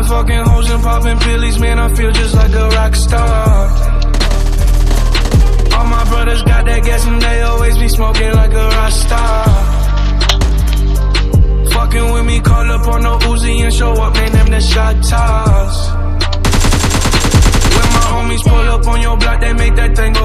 fucking hoes and popping pillies, man, I feel just like a rock star. All my brothers got that gas and they always be smoking like a rock star. Fucking with me, call up on no Uzi and show up, man, them the shot toss. When my homies pull up on your block, they make that thing